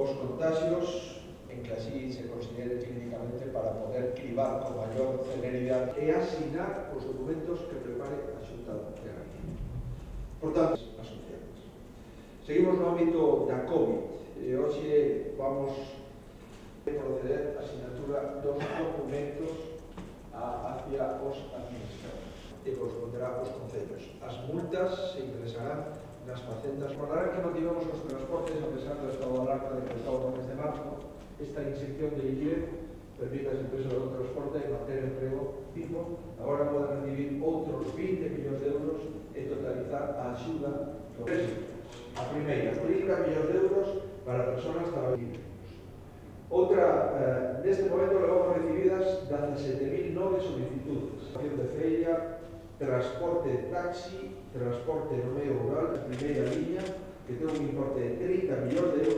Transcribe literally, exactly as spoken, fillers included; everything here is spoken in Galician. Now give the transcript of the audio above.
os contagios en que así se considere clínicamente para poder cribar con maior celeridade e asinar os documentos que prepare a Xunta de Galicia. Por tanto, asociadas. Seguimos no ámbito da COVID. E hoxe vamos proceder a asinatura dos documentos hacia os administradores e corresponderá aos concellos. As multas se ingresarán nas facendas. Recordarán que mantivemos os transportes a pesar do estado de alarma decretado no mes de marzo. Esta inyección de liquidez permite ás empresas do transporte manter emprego vivo. Agora poden recibir outros vinte millóns de euros e totalizar a axuda do Brexit. A primeira, trinta millóns de euros para persoas traballadores. Outra, eh, neste momento levamos recibidas dezasete mil nove solicitudes. De feira, transporte de taxi, transporte no medio rural, a primeira liña, que ten un importe de trinta millóns de euros.